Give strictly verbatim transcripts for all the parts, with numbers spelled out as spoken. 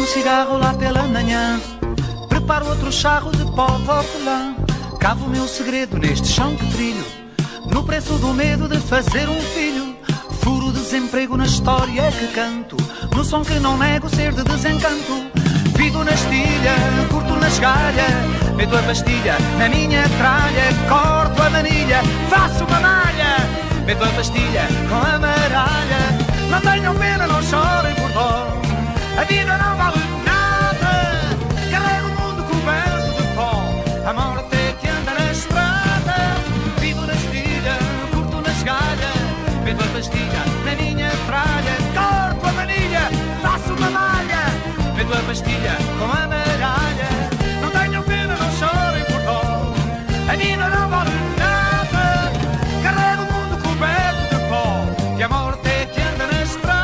cigarro lá pela manhã, preparo outro charro de pó de hortelã. Cavo o meu segredo neste chão que trilho, no preço do medo de fazer um filho. Furo o desemprego na história que canto, no som que não nego ser de desencanto. Vivo na estilha, curto na esgalha, meto a pastilha na minha tralha. Corto a manilha, faço uma malha, meto a pastilha com a maralha. Não tenham pena, não chorem por dó, a vida não vale nada. Carrego o mundo coberto de pó, a morte é que anda na estrada. Vivo na estilha, curto na esgalha, meto a pastilha na minha tralha. Corto a manilha, faço uma malha, meto a pastilha com a maralha. Não tenham pena, não chorem por dó, a vida não vale nada. Carrego o mundo coberto de pó, e a morte é que anda na estrada.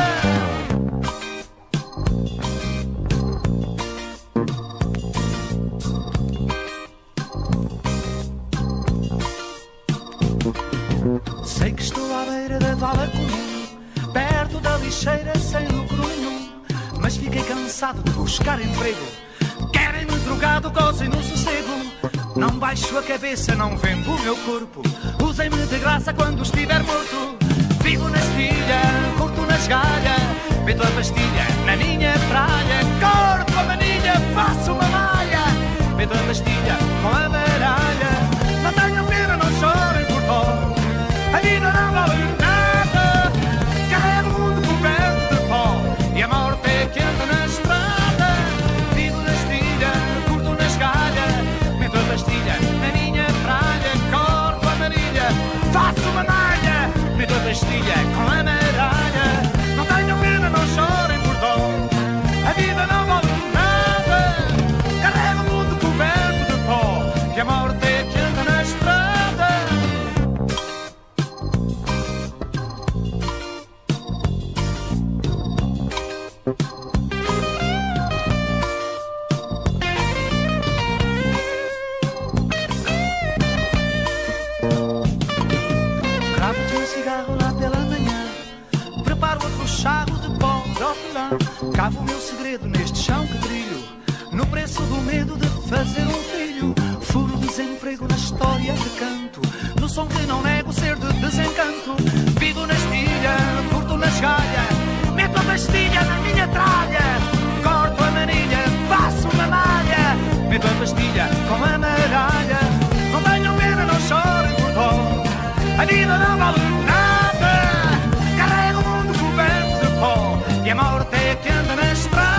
Sei que estou à beira da vala comum, perto da lixeira sem lucro nenhum, mas fiquei cansado de buscar emprego. Querem-me drogado, gozem no sossego. Não baixo a cabeça, não vendo o meu corpo, usem-me de graça quando estiver morto. Vivo na estilha, curto na esgalha, meto a pastilha na minha praia. Corto a manilha, faço uma malha, meto a pastilha com a baralha. Não tenham pena, não chorem por dó, a vida não vale nada. Carrego o mundo coberto de pó, e a morte é que anda na estrada. Vivo na estilha, curto na esgalha, meto a pastilha na minha praia. Corto a manilha, faço uma malha, meto a pastilha com a maralha. Não tenham pena, não chorem por dó, a vida não vale nada. Carrego o mundo coberto de pó, e a morte é que anda na estrada. Cavo o meu segredo neste chão que trilho, no preço do medo de fazer um filho. Furo o desemprego na história que canto, no som que não nego ser de desencanto. Vivo na estilha, curto na esgalha, meto a pastilha na minha tralha. Corto a manilha, faço uma malha, meto a pastilha com a maralha. Não tenham pena, não chorem por dó, a vida não vale nada. Carrego o mundo coberto de pó, e a morte é que anda na estrada.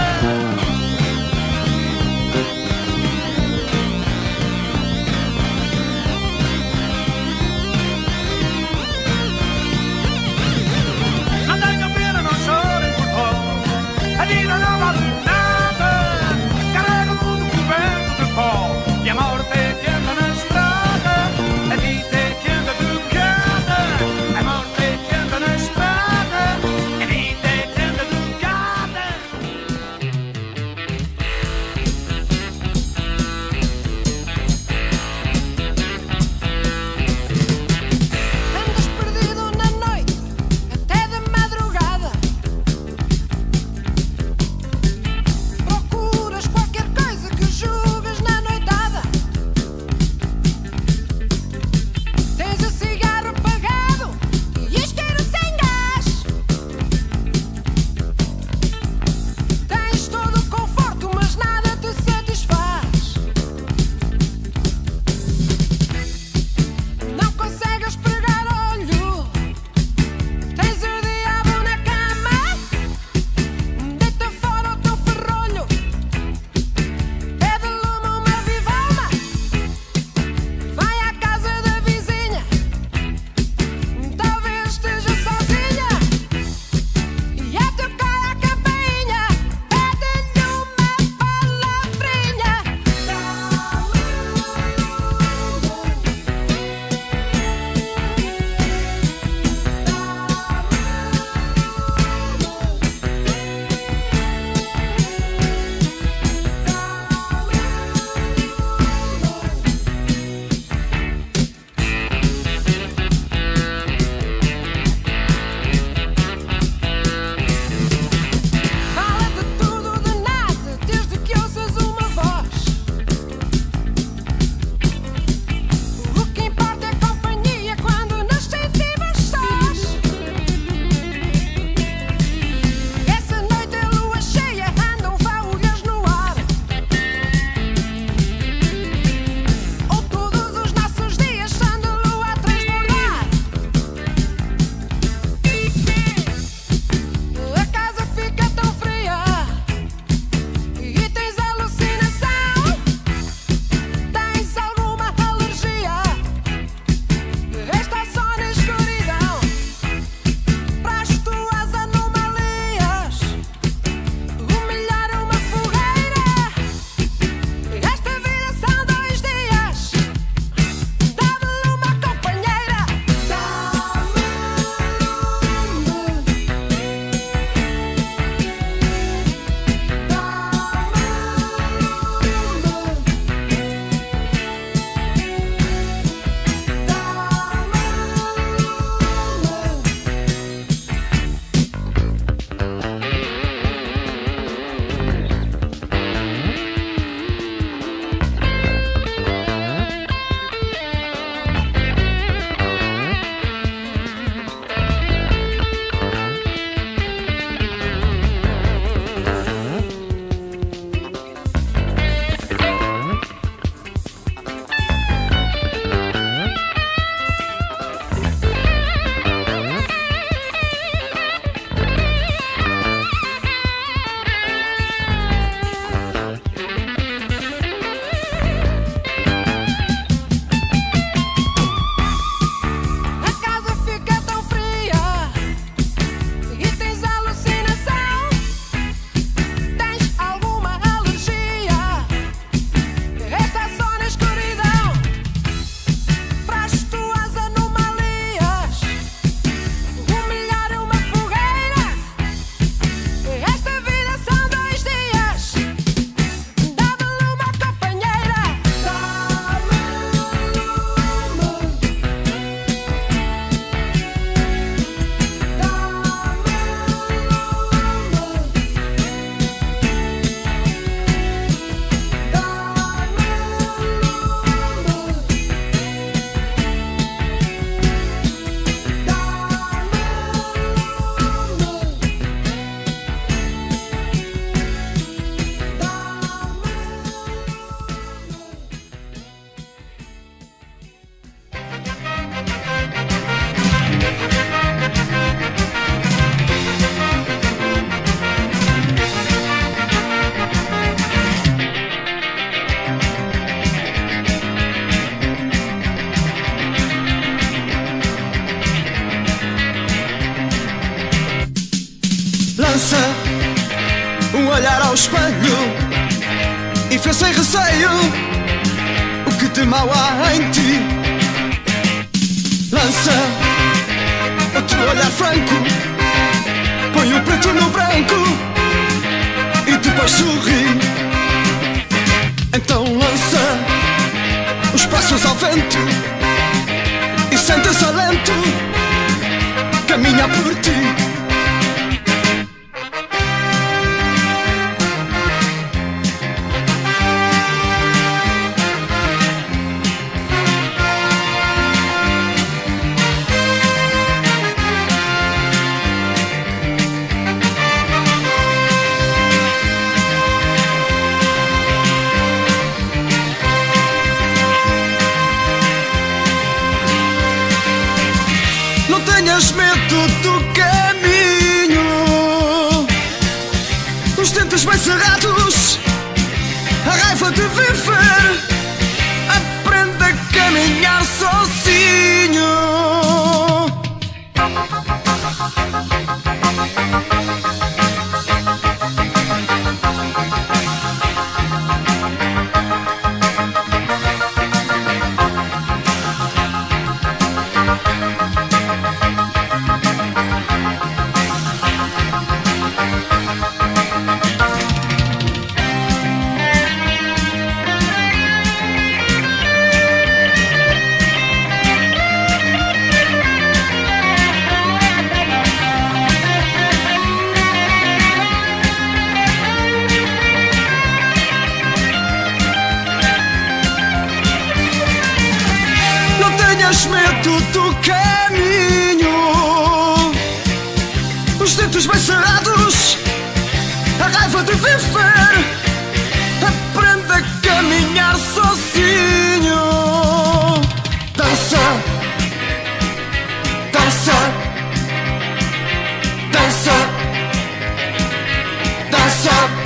Não tenham pena, não chorem por dó, a vida não vale nada. Carrego o mundo coberto de pó, e a morte é que anda na estrada. A vida é que anda tocada, espelho e fez sem receio o que de mau há em ti. Lança o teu olhar franco, põe o preto no branco e depois sorri. Então lança os passos ao vento e sente esse alento caminha por ti. Não tenhas medo do caminho, os dentes bem cerrados, a raiva de viver. Aprenda a caminhar sozinho. Não tenhas medo do caminho, os dentes bem cerrados, a raiva de viver. Aprenda a caminhar sozinho. Dança, dança, dança, dança.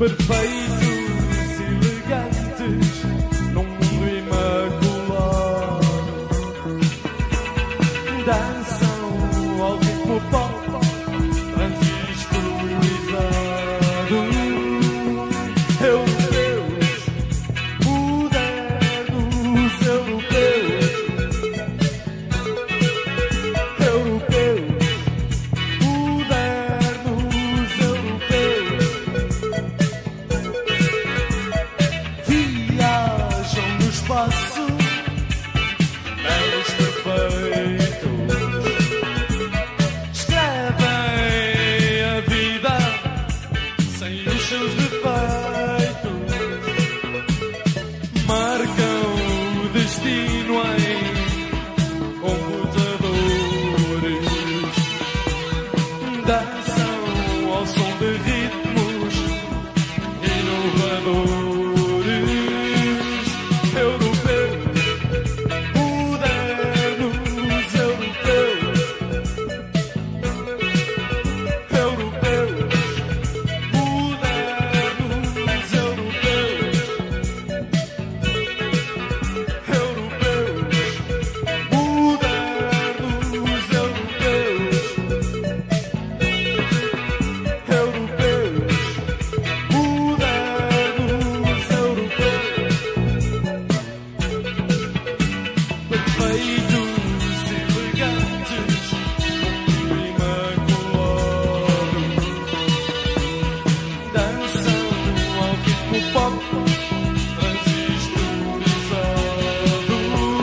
perfeitos, elegantes, num mundo imaculado. Dançam ao ritmo pop, transistorizado. Europeus, modernos europeus. Europeus, modernos europeus. Viajam no espaço, belos perfeitos. Escrevem a vida sem os seus defeitos. Marcam o destino em computadores. Dançam ao som de ritmos inovadores. Europeus, modernos europeus. Europeus, modernos europeus. Europeus, modernos europeus. Europeus, modernos europeus. Perfeitos, elegantes, imaculados. Dançam ao ritmo pop, transistorizado.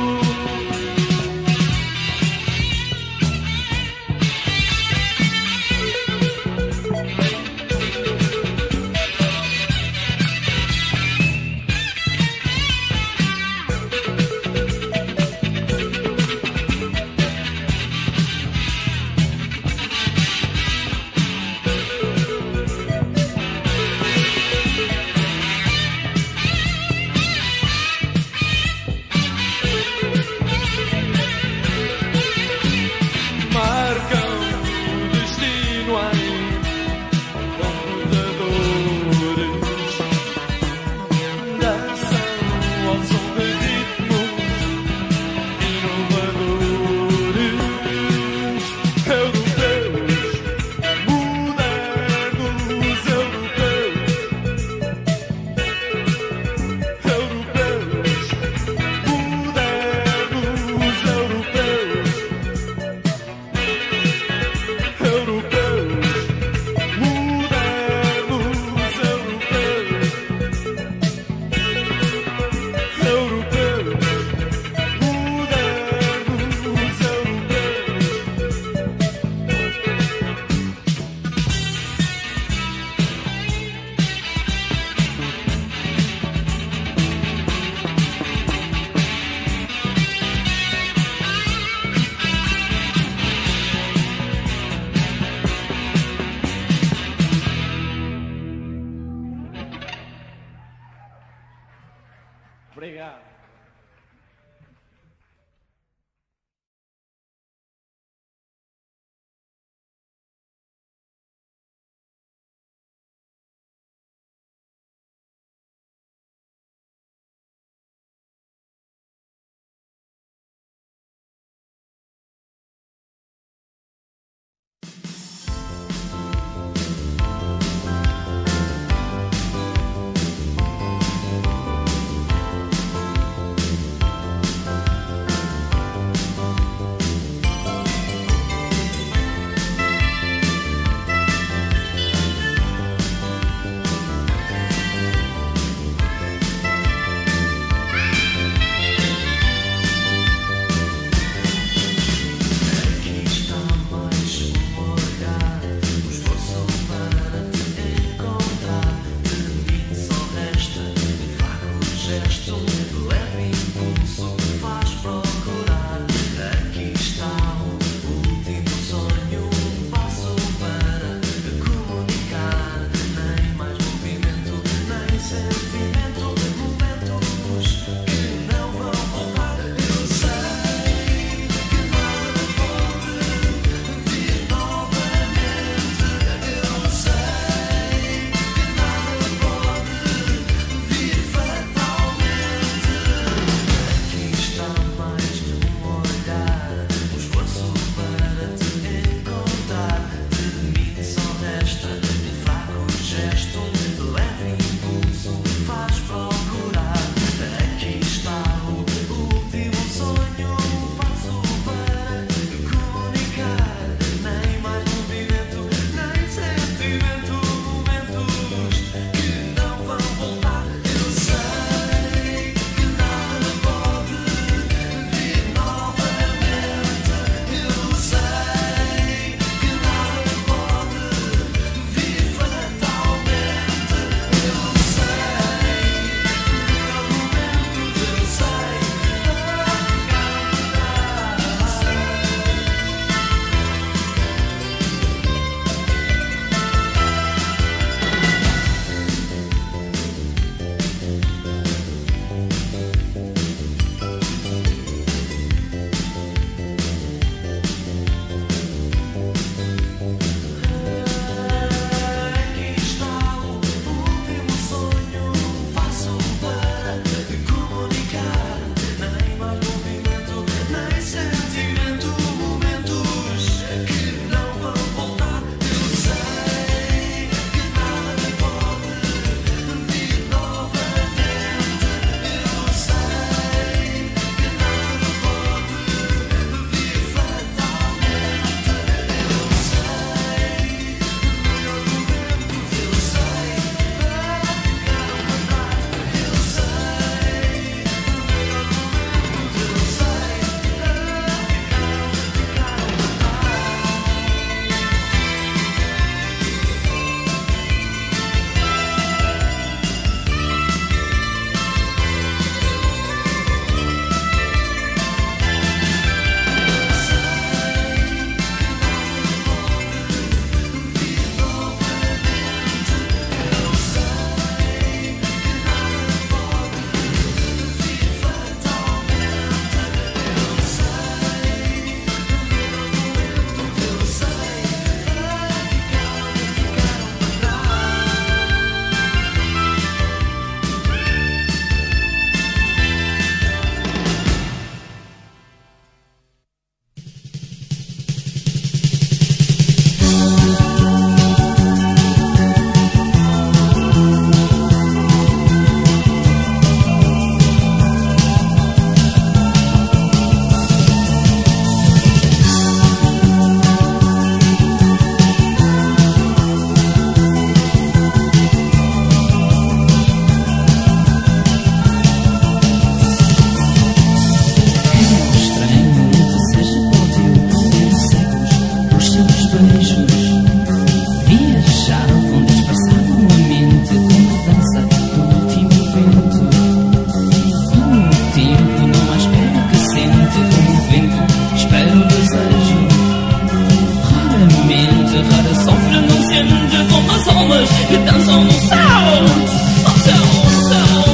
Marcam o destino em computadores. Dançam ao som de ritmos inovadores. Europeus, modernos europeus. Europeus, modernos europeus. Europeus, modernos europeus. Europeus, modernos europeus. Obrigado. dançam no céu, no céu, no céu.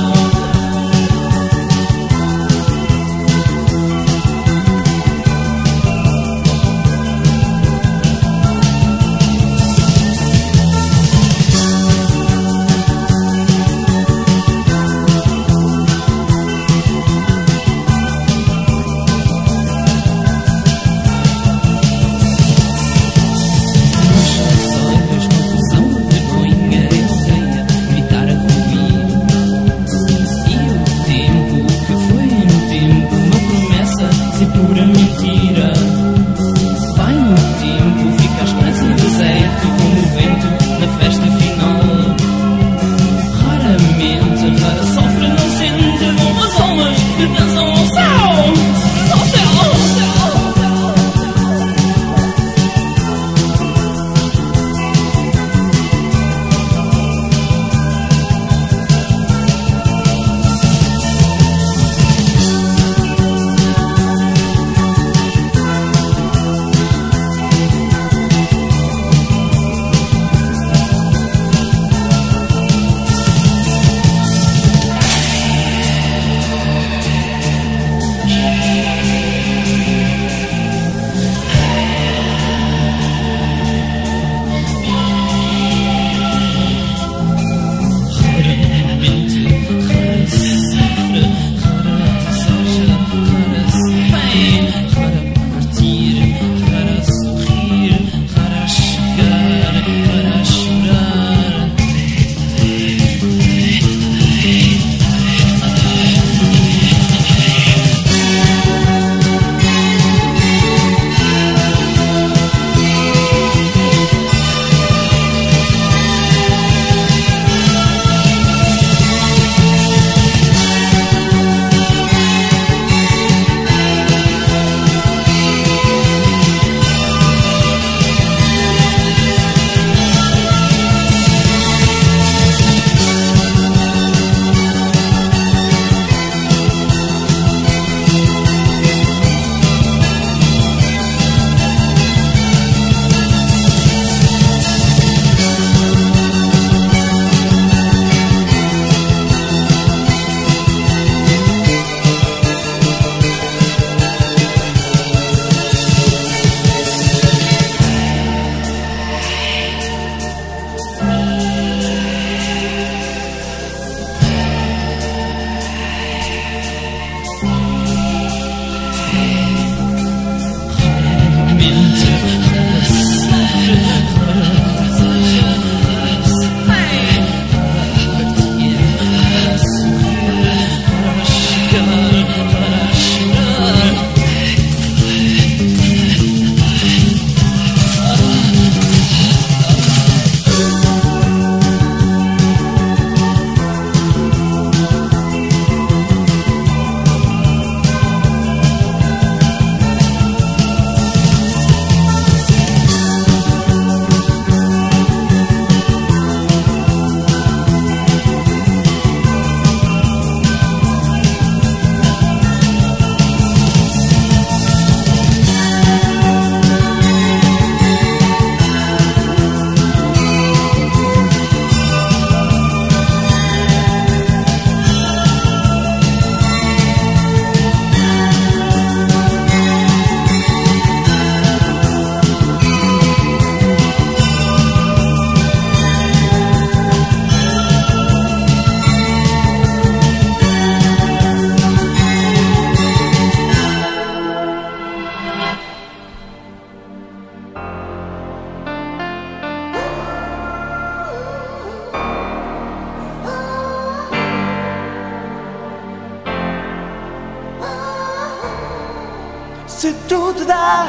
Se tudo dá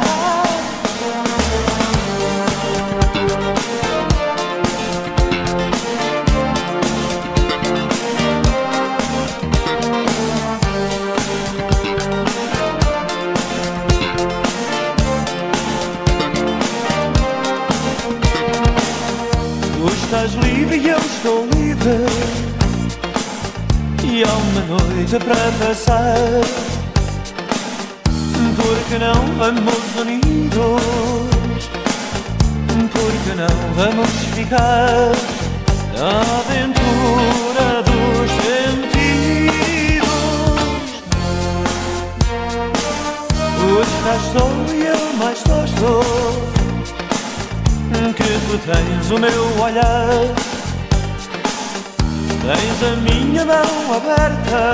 Tu estás livre e eu estou livre, e há uma noite para passar. Porque não vamos unidos? Porque não vamos ficar tens o meu olhar, tens a minha mão aberta,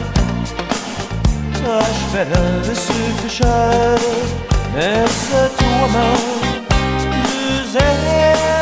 à espera de se fechar nessa tua mão deserta.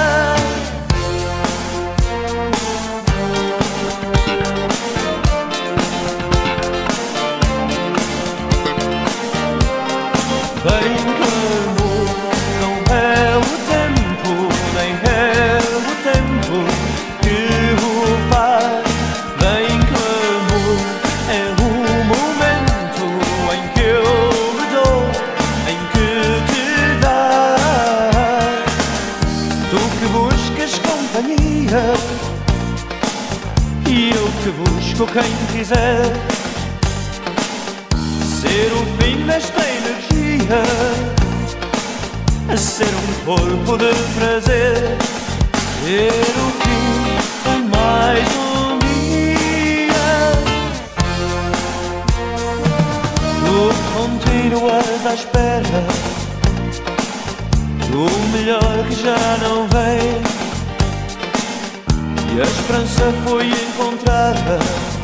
Vem que amor não é o tempo, nem é o tempo que o faz. Vem que amor é o momento em que eu me dou, em que te dás. Tu que buscas companhia e eu que busco quem quiser ser o fim desta energia, a ser um corpo de prazer, ser o fim de mais um dia. Tu continuas à espera do melhor que já não vem, e a esperança foi encontrada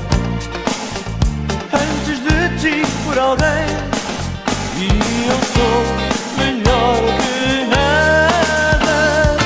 antes de ti por alguém, e eu sou melhor que nada.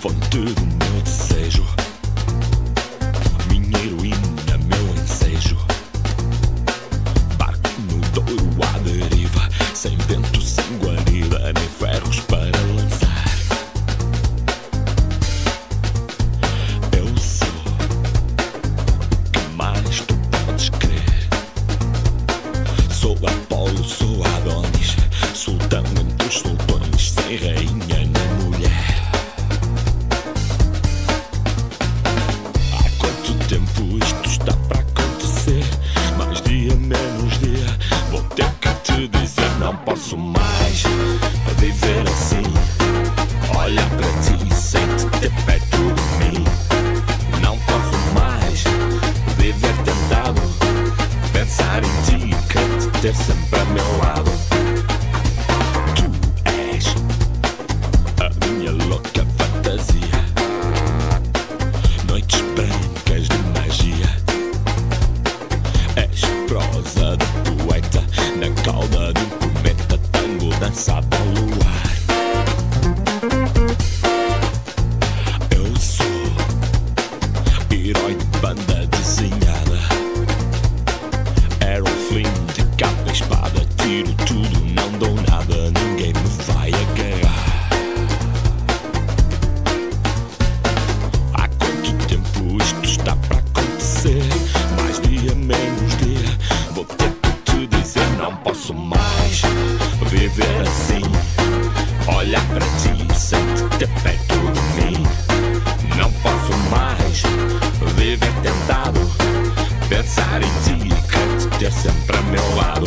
fonte do meu desejo, minha heroína, meu ensejo. Barco no Douro à deriva, sem vento, sem guarida, nem ferros para lançar. Eu sou o que mais tu podes crer. Sou Apolo, sou Adonis, sultão entre os sultões, sem rainha nem mulher. Há quanto tempo isto está para acontecer? Mais dia, menos dia, vou ter que te dizer: não posso mais viver assim. Olhar para ti sem te ter perto de mim. Não posso mais viver tentado, pensar em ti e querer te ter sempre a meu lado. Tu és a minha louca fantasia, noites brancas de magia. És prosa de poeta, na cauda de um cometa, tango dançado ao luar. Eu sou herói de banda desenhada, Errol Flynn de capa e espada, tiro tudo, não dou nada, ninguém me vai agarrar. Há quanto tempo isto está para acontecer? Mais dia, menos dia, vou ter que te dizer: não posso mais viver assim. Olhar para ti sem te ter perto de mim. Não posso mais viver tentado, pensar em ti e querer te ter sempre a meu lado.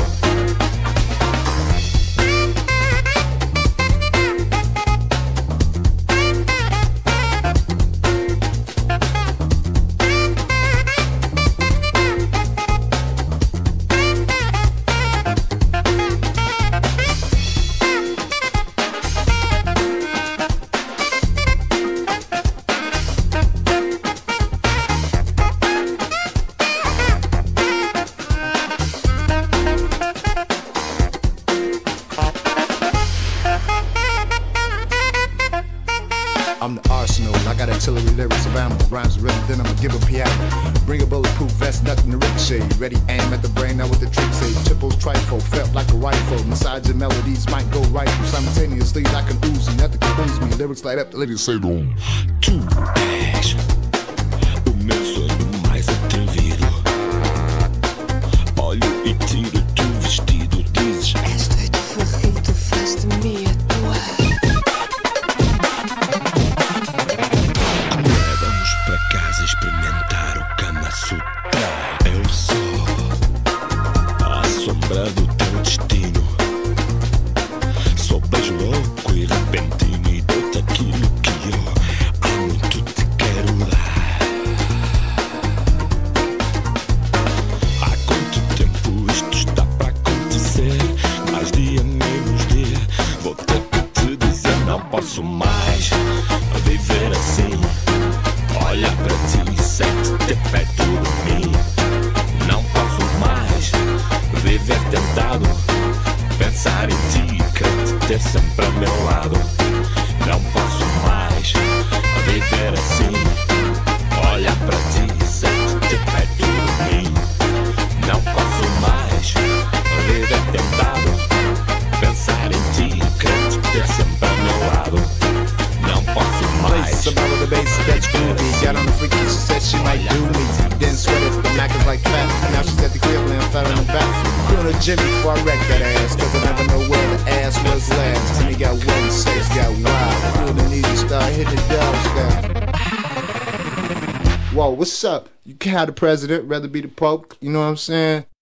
I'm the arsenal, I got artillery lyrics of ammo. Rhymes rhythm, then I'ma give a piano. Bring a bulletproof vest, nothing to ricochet. Ready, aim at the brain, now with the trick say. Triples, trifle, felt like a rifle. Massage and melodies might go right simultaneously like an Uzi. Nothing can lose me, lyrics light up, the ladies say boom. Tu és o meu sonho mais atrevido. Olho e tiro tu vestido, dizes: Estoy de forrido, faz de mim a tua. Leva-nos para casa experimentar o Kama Sutra. Eu sou a sombra do teu destino. Sou beijo louco e repentino e dou-te aquilo que eu há muito te quero dar. Há quanto tempo isto está para acontecer? Mais dia, menos dia, vou ter que te dizer: não posso mais viver assim. Olhar para ti sem te ter perto de mim. Não posso mais viver tentado, pensar em ti e querer te ter sempre a meu lado. Não posso mais viver assim. Olhar para ti sem te ter perto de mim. Não posso mais viver tentado, pensar em ti e querer te ter sempre a meu lado. Não posso mais. Some out of the bass, that's groovy. Got on the freaky, she said she might do me. Then sweated, the Mac is like fat. Now she's at the crib laying flat on the back. Put a Jimmy before I wreck that ass, cause I never know where the ass was last. Honey got one, sex got wild. Feel the need to start hitting the dogs down. Whoa, what's up? You can't have the president, rather be the Pope. You know what I'm saying?